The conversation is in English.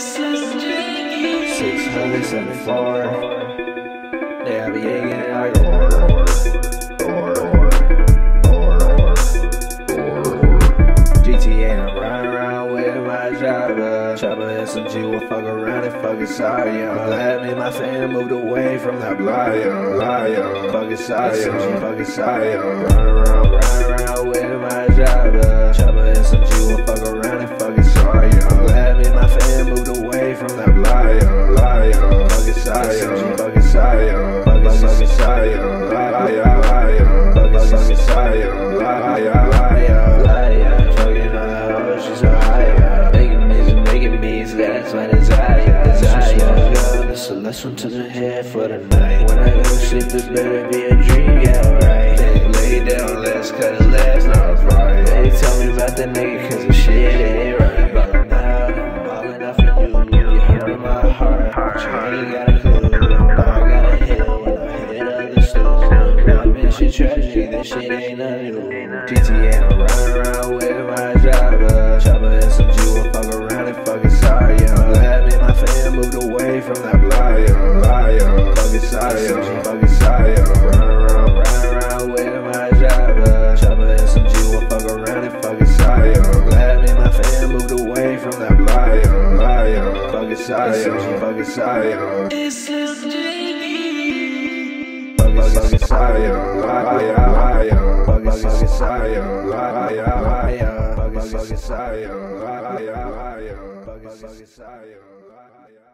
674. They have a geeking like GTA, I'm riding around with my Choppa. Choppa SMG will fuck around and fucking sorry, yo. Let me my fam moved away from that block, yo. Fucking sorry, yo. Fucking sorry, yo. Riding around with my Choppa. Choppa SMG will fuck around and fucking sorry, yo. Let me my fam moved away from that block, yo. Fucking sorry, yo. Fucking sorry, yo. Fucking sorry, yo. Fucking sorry, yo. So let's run to the head for the night. When I go to sleep, it better be a dream, yeah, right. They lay down, let's cut it last, not right. They tell me about the nigga, cause the shit ain't right. Ballin' out, I'm ballin' out for you. You hurt my heart, but you ain't got a clue. Now I got a hill when I hit other stools. Now I've been shit tragic, that shit ain't nothing new. GTA, I'm riding around with my Choppa. Choppa SMG will fuck around and fucking sorry, yo. Let me my fam moved away from that block, yo. Fucking sorry, yo. Fucking sorry, yo. Riding around with my Choppa. Choppa SMG will fuck around and fucking sorry, yo. Let me my fam moved away from that block, yo. Fucking sorry, yo. Fucking sorry, yo. It's SMG. Fucking sorry, yo. Fucking sorry, yo. Fucking sorry, yo.